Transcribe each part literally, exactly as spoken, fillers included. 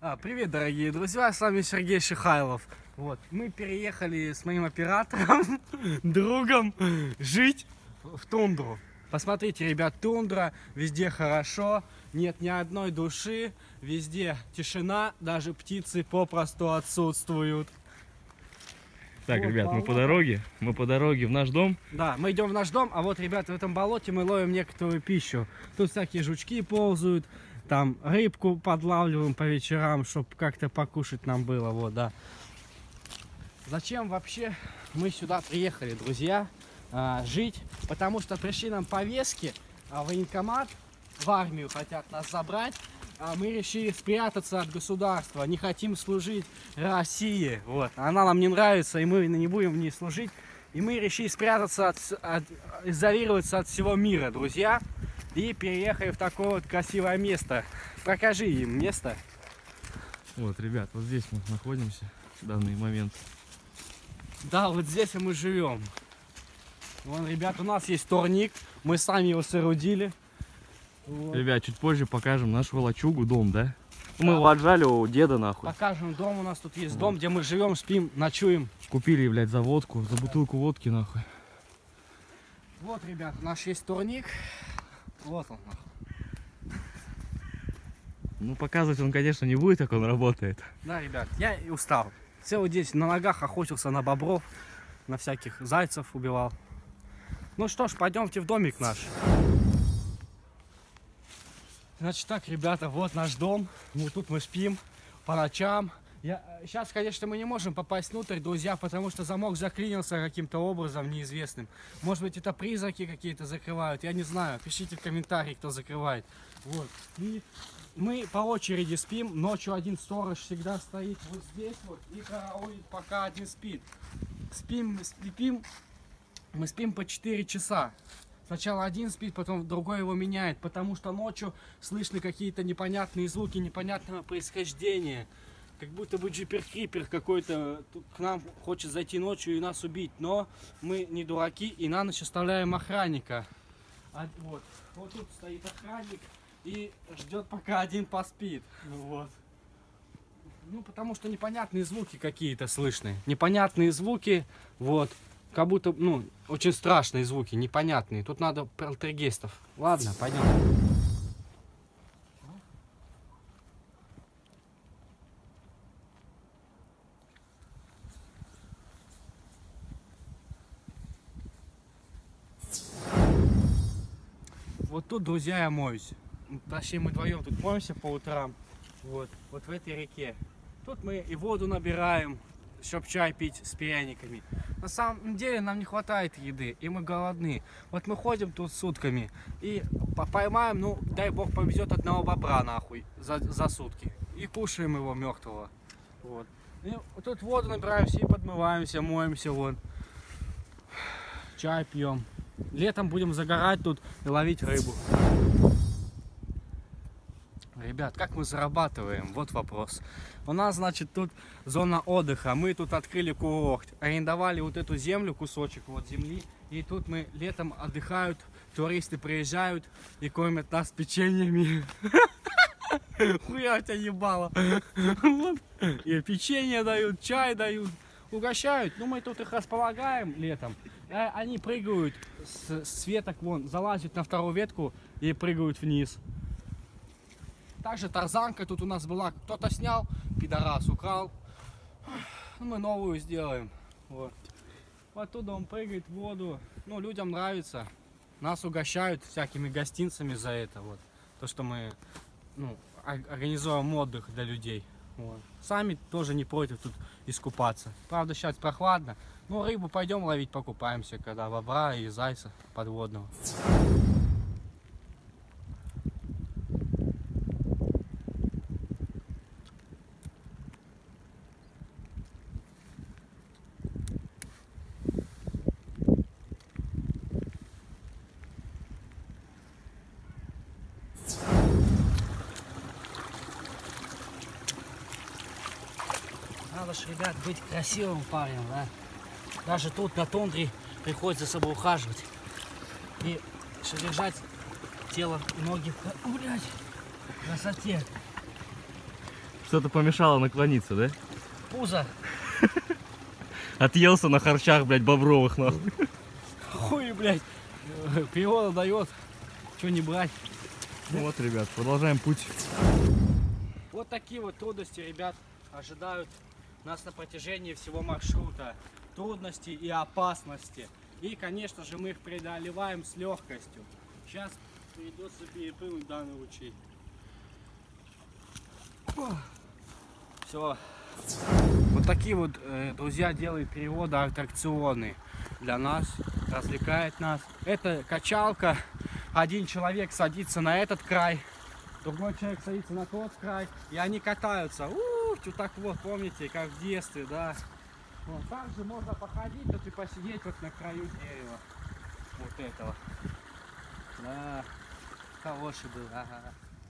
А, привет, дорогие друзья, с вами Сергей Шихайлов. Вот, мы переехали с моим оператором, другом, жить в тундру. Посмотрите, ребят, тундра, везде хорошо, нет ни одной души, везде тишина, даже птицы попросту отсутствуют. Так, вот, ребят, болото. мы по дороге, мы по дороге в наш дом. Да, мы идем в наш дом, а вот, ребят, в этом болоте мы ловим некоторую пищу. Тут всякие жучки ползают, там рыбку подлавливаем по вечерам, чтобы как-то покушать нам было, вот, да. Зачем вообще мы сюда приехали, друзья, а, жить? Потому что пришли нам повестки, а, военкомат, в армию хотят нас забрать. А мы решили спрятаться от государства, не хотим служить России, вот. Она нам не нравится, и мы не будем в ней служить. И мы решили спрятаться, от, от, изолироваться от всего мира, друзья. И переехали в такое вот красивое место. Покажи им место. Вот, ребят, вот здесь мы находимся в данный момент. Да, вот здесь мы живем. Вон, ребят, у нас есть турник, мы сами его соорудили. Вот. Ребят, чуть позже покажем нашу лачугу, дом, да? Мы его отжали у деда, нахуй. Покажем дом, у нас тут есть Вот. дом, где мы живем, спим, ночуем. Купили, блядь, за водку, за бутылку водки, нахуй. Вот, ребят, наш есть турник. Вот он, нахуй. Ну, показывать он, конечно, не будет, как он работает. Да, ребят, я и устал. Целый день на ногах охотился на бобров, на всяких зайцев убивал. Ну что ж, пойдемте в домик наш. Значит так, ребята, вот наш дом. Вот тут мы спим по ночам. Я... Сейчас, конечно, мы не можем попасть внутрь, друзья, потому что замок заклинился каким-то образом неизвестным. Может быть, это призраки какие-то закрывают, я не знаю. Пишите в комментарии, кто закрывает. Вот. И мы по очереди спим. Ночью один сторож всегда стоит вот здесь вот и караулит, пока один спит. Спим, спим, мы спим по четыре часа. Сначала один спит, потом другой его меняет, потому что ночью слышны какие-то непонятные звуки, непонятного происхождения. Как будто бы джипер-крипер какой-то к нам хочет зайти ночью и нас убить. Но мы не дураки и на ночь оставляем охранника. А, вот. Вот тут стоит охранник и ждет, пока один поспит. Вот. Ну, потому что непонятные звуки какие-то слышны. Непонятные звуки, вот. Как будто, ну, очень страшные звуки, непонятные. Тут надо полтергейстов. Ладно, пойдем. Вот тут, друзья, я моюсь. Точнее, мы вдвоем тут моемся по утрам. Вот, вот в этой реке. Тут мы и воду набираем, чтобы чай пить с пряниками. На самом деле нам не хватает еды, и мы голодны. Вот мы ходим тут сутками и поймаем, ну, дай бог повезет, одного бобра нахуй за, за сутки. И кушаем его мертвого. Вот. И тут воду набираемся и подмываемся, моемся, вот. Чай пьем. Летом будем загорать тут и ловить рыбу. Ребят, как мы зарабатываем? Вот вопрос. У нас, значит, тут зона отдыха. Мы тут открыли курорт. Арендовали вот эту землю, кусочек вот земли. И тут мы летом отдыхают, туристы приезжают и кормят нас печеньями. Хуя тебя ебало. И печенье дают, чай дают. Угощают. Ну, мы тут их располагаем летом. Они прыгают с веток, вон, залазят на вторую ветку и прыгают вниз. Также тарзанка тут у нас была. Кто-то снял, пидорас украл. Мы новую сделаем. Вот. Оттуда он прыгает в воду. Ну, людям нравится. Нас угощают всякими гостинцами за это. Вот. То, что мы, ну, организуем отдых для людей. Вот. Сами тоже не против тут искупаться. Правда, сейчас прохладно. Ну, рыбу пойдем ловить, покупаемся, когда бобра и зайца подводного. Надо ж, ребят, быть красивым парнем, да? Даже тут на тундре приходится за собой ухаживать и содержать тело и ноги в, блядь, красоте. Что-то помешало наклониться, да? Пузо. Отъелся на харчах, блядь, бобровых, нахуй. Хуй, блядь. Природа дает. Что не брать. Вот, ребят, продолжаем путь. Вот такие вот трудности, ребят, ожидают нас на протяжении всего маршрута. Трудности и опасности. И, конечно же, мы их преодолеваем с легкостью. Сейчас придется перепрыгнуть данный ручей. Все. Вот такие вот, э, друзья, делают переводы аттракционы для нас, развлекает нас. Это качалка. Один человек садится на этот край, другой человек садится на тот край, и они катаются. У-у-у, вот так вот, помните, как в детстве, да. Вот. Также можно походить, вот и посидеть вот на краю дерева. Вот этого. Да, хороший был. Ага.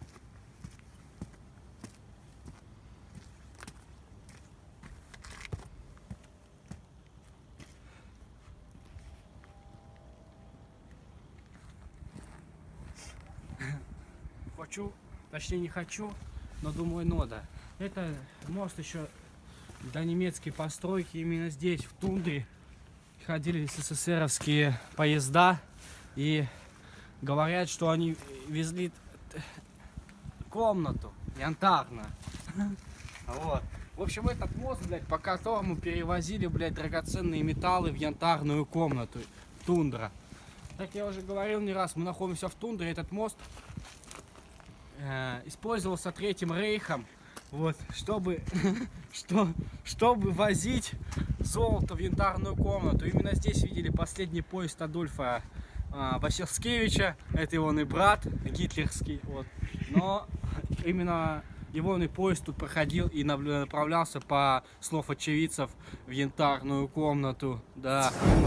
Хочу, точнее не хочу, но думаю, надо. Это мост еще до немецкой постройки. Именно здесь, в тундре, ходили СССРовские поезда. И говорят, что они везли комнату янтарную. Вот. В общем, этот мост, блядь, по которому перевозили, блядь, драгоценные металлы в янтарную комнату. Тундра. Как я уже говорил не раз, мы находимся в тундре. Этот мост э, использовался Третьим Рейхом, вот, чтобы, что, чтобы возить золото в янтарную комнату. Именно здесь видели последний поезд Адольфа э, Василскевича. Это его и брат гитлерский. Вот. Но именно его поезд тут проходил и направлялся, по слов очевидцев, в янтарную комнату. Да.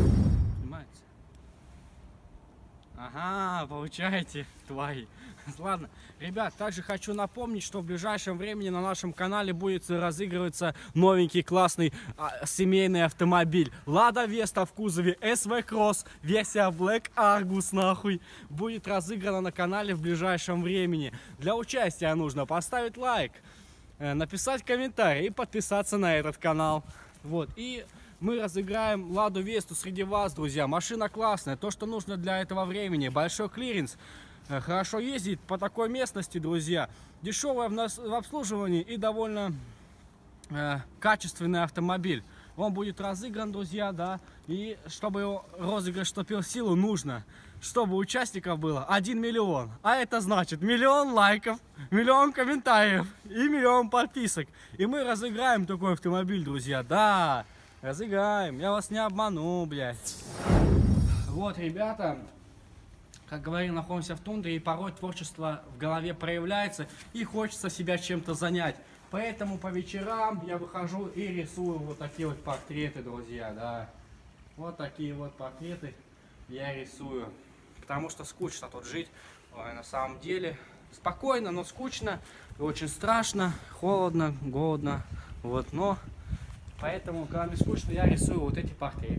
Ага, получаете, твари. Ладно, ребят, также хочу напомнить, что в ближайшем времени на нашем канале будет разыгрываться новенький классный а, семейный автомобиль. Лада Веста в кузове эс ви Cross, версия Black Argus, нахуй, будет разыграна на канале в ближайшем времени. Для участия нужно поставить лайк, написать комментарий и подписаться на этот канал. Вот, и мы разыграем Ладу Весту среди вас, друзья. Машина классная, то, что нужно для этого времени. Большой клиренс, хорошо ездит по такой местности, друзья. Дешевая в, нас, в обслуживании и довольно э, качественный автомобиль. Он будет разыгран, друзья, да. И чтобы его розыгрыш вступил в силу, нужно, чтобы участников было один миллион. А это значит миллион лайков, миллион комментариев и миллион подписок. И мы разыграем такой автомобиль, друзья, да. Разыграем, я вас не обману, блядь. Вот, ребята, как говорил, находимся в тундре, и порой творчество в голове проявляется, и хочется себя чем-то занять. Поэтому по вечерам я выхожу и рисую вот такие вот портреты, друзья, да. Вот такие вот портреты я рисую. Потому что скучно тут жить, ой, на самом деле. Спокойно, но скучно, очень страшно, холодно, голодно, вот, но... Поэтому, когда мне скучно, я рисую вот эти портреты.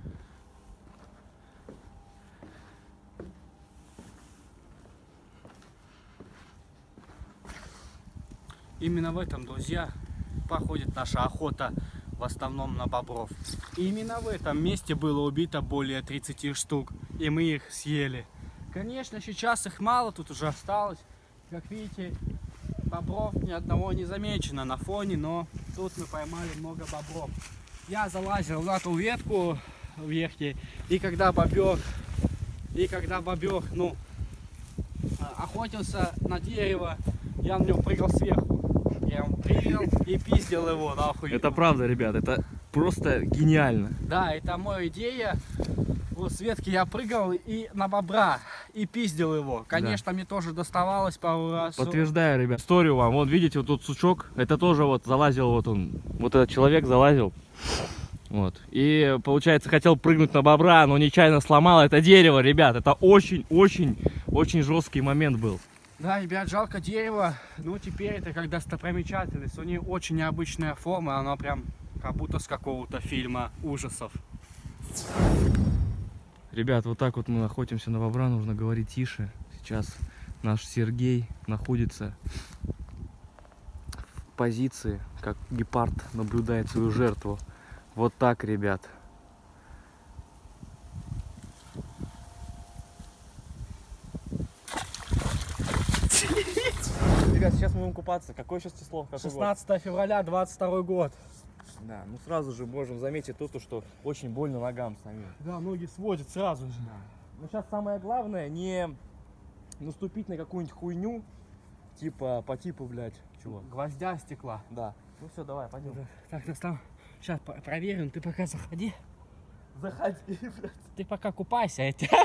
Именно в этом, друзья, проходит наша охота, в основном на бобров. И именно в этом месте было убито более тридцати штук, и мы их съели. Конечно, сейчас их мало, тут уже осталось. Как видите, бобров ни одного не замечено на фоне, но тут мы поймали много бобров. Я залазил на ту ветку верхней, и когда бобер, и когда бобер, ну, охотился на дерево, я на него прыгал сверху. Я ему прыгал и пиздил его, нахуй. Это правда, ребят, это просто гениально. Да, это моя идея. Вот с ветки я прыгал и на бобра, и пиздил его. Конечно, да. Мне тоже доставалось пару раз. Подтверждаю, ребят, историю вам. Вот видите, вот тут сучок, это тоже вот залазил, вот он, вот этот человек залазил. Вот. И, получается, хотел прыгнуть на бобра, но нечаянно сломал это дерево, ребят. Это очень-очень-очень жесткий момент был. Да, ребят, жалко дерево. Ну, теперь это как достопримечательность. У нее очень необычная форма, она прям как будто с какого-то фильма ужасов. Ребят, вот так вот мы охотимся на бобра, нужно говорить тише. Сейчас наш Сергей находится позиции, как гепард наблюдает свою жертву. Вот так, ребят. Ребят, сейчас мы будем купаться. Какое сейчас число? Какой шестнадцатое февраля двадцать второй год. Да, ну сразу же можем заметить то, что очень больно ногам самим. Да, ноги сводят сразу же. Да. Но сейчас самое главное не наступить на какую-нибудь хуйню, типа по типу, блядь, чего? Гвоздя, стекла. Да. Ну все, давай, пойдем. Так, нас там сейчас проверим, ты пока заходи. Заходи, блядь. Ты пока купайся, я тебя...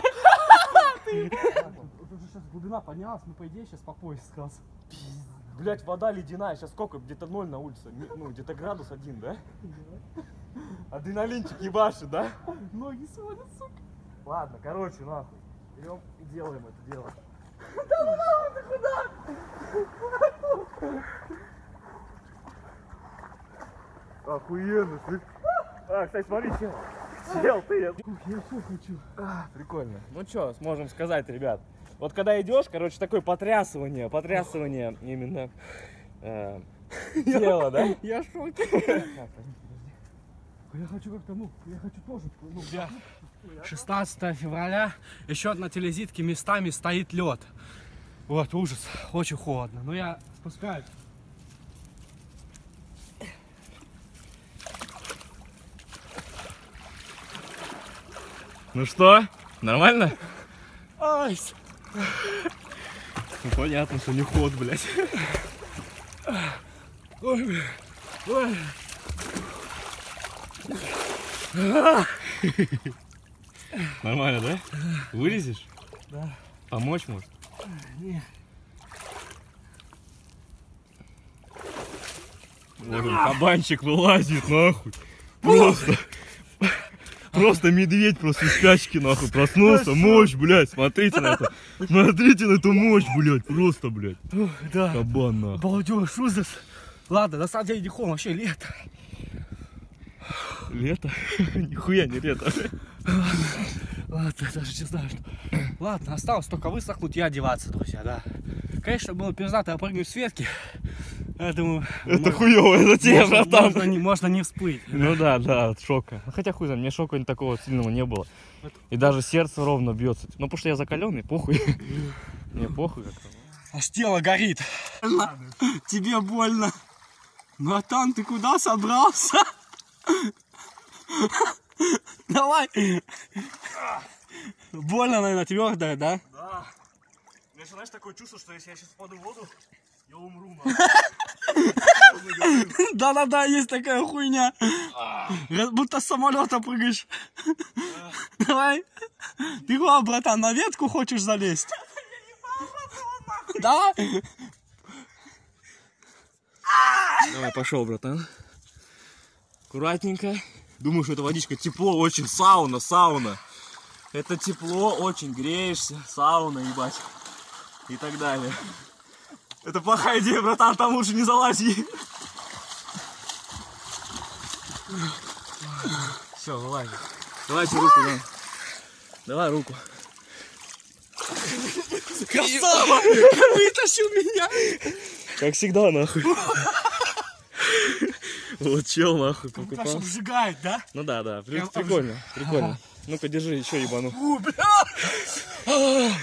Уже сейчас глубина поднялась, мы по идее сейчас по пояс сразу. Блять, вода ледяная, сейчас сколько? Где-то ноль на улице, ну где-то градус один, да? Адреналинчик ебашит, да? Ноги сводят, сука. Ладно, короче, нахуй, берем и делаем это дело. Да ну нахуй, ты куда? Охуенно, ты. А, кстати, смотри, сел. Сел ты. Я все хочу. А, прикольно. Ну что, сможем сказать, ребят. Вот когда идешь, короче, такое потрясывание, потрясывание именно э, тела, да? Я в шоке. Я хочу как-то, ну, я хочу тоже. Ну, я... шестнадцатое февраля, еще на телезитке местами стоит лед. Вот, ужас, очень холодно. Но я спускаюсь. Ну что, нормально? Айс. Ну понятно, что не ход, блядь. Ой, бля. Ой. Нормально, да? Вылезешь? Да. Помочь может? Нет. Вот он, кабанчик вылазит, нахуй. Просто. Просто медведь просто из спячки, нахуй, проснулся. Мощь, блядь, смотрите на это. Смотрите на эту мощь, блядь, просто, блядь. Да. Кабан, нахуй. Балдеж, ужас. Ладно, на самом деле не холодно, вообще лето. Лето? Нихуя не лето. Ладно, даже не знаю, что. Ладно, осталось только высохнуть и одеваться, друзья, да. Конечно, было пиздато прыгнуть с ветки. Я думаю, Это можно, хуёвая затея, можно, братан. можно, не, можно не всплыть. Ну да, да, от шока. Ну, хотя хуй знает, мне шока такого сильного не было. И даже сердце ровно бьется. Ну потому что я закаленный, похуй. Мне похуй как-то. Аж тело горит. Тебе больно. Братан, ты куда собрался? Давай. Больно, наверное, твердая, да? Да. У меня, знаешь, такое чувство, что если я сейчас впаду в воду, я умру. Да-да-да, есть такая хуйня. Будто с самолета прыгаешь. Давай. Ты куда, братан, на ветку хочешь залезть? Да? Давай, пошел, братан. Аккуратненько. Думаю, что это водичка тепло, очень сауна, сауна. Это тепло, очень греешься, сауна, ебать. И так далее. Это плохая идея, братан, там лучше не залази. Все, вылазь. Давайте руку, да. Давай руку. Красава! Вытащил меня! Как всегда, нахуй. Вот чел, нахуй, покупал. Потому что сжигает, да? Ну да, да, при- Прям прикольно, прикольно. Ну-ка, держи, еще ебану. Фу, бля!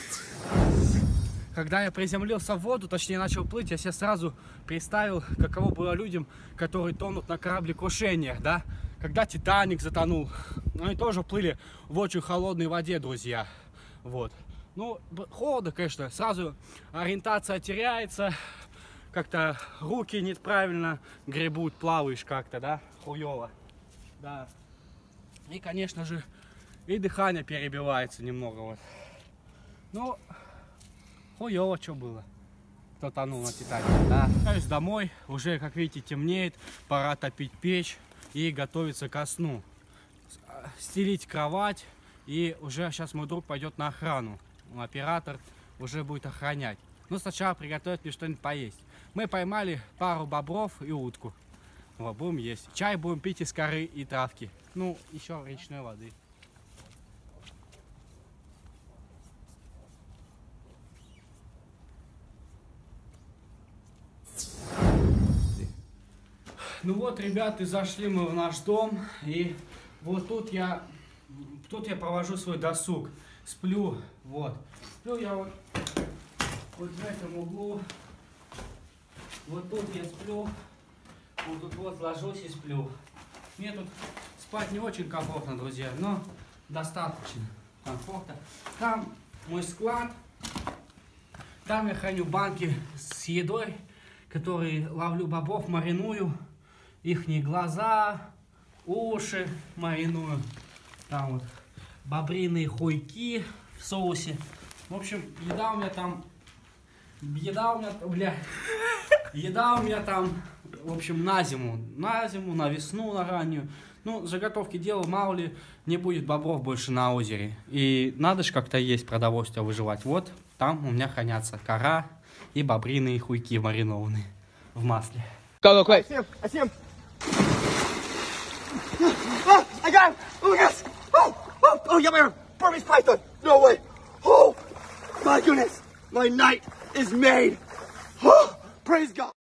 Когда я приземлился в воду, точнее начал плыть, я себе сразу представил, каково было людям, которые тонут на корабле крушениях, да? Когда Титаник затонул, они тоже плыли в очень холодной воде, друзья. Вот. Ну, холодно, конечно, сразу ориентация теряется, как-то руки неправильно гребут, плаваешь как-то, да, хуёво. Да. И, конечно же, и дыхание перебивается немного, вот. Ну, хуёво, что было. Кто тонул на Титанике, да. Возвращаюсь домой, уже, как видите, темнеет, пора топить печь и готовиться ко сну. Стелить кровать, и уже сейчас мой друг пойдет на охрану. Оператор уже будет охранять. Ну, сначала приготовить мне что-нибудь поесть. Мы поймали пару бобров и утку. Вот, будем есть. Чай будем пить из коры и травки. Ну, еще речной воды. Ну вот, ребята, зашли мы в наш дом, и вот тут я, тут я провожу свой досуг, сплю, вот. Сплю я вот, вот в этом углу, вот тут я сплю, вот тут вот ложусь и сплю. Мне тут спать не очень комфортно, друзья, но достаточно комфортно. Там мой склад, там я храню банки с едой, которые ловлю бобов, мариную, ихние глаза, уши мариную, там вот бобриные хуйки в соусе. В общем, еда у меня там, еда у меня, бля, еда у меня там, в общем, на зиму, на зиму, на весну, на раннюю. Ну, заготовки делаю, мало ли, не будет бобров больше на озере. И надо же как-то есть продовольствие, выживать. Вот, там у меня хранятся кора и бобриные хуйки маринованные в масле. Go, go, quick. I see him. I see him. Ah, I got him. Oh, my gosh. Oh, oh, oh, yeah, my Burmese python. No way. Oh, my goodness. My night is made. Oh, praise God.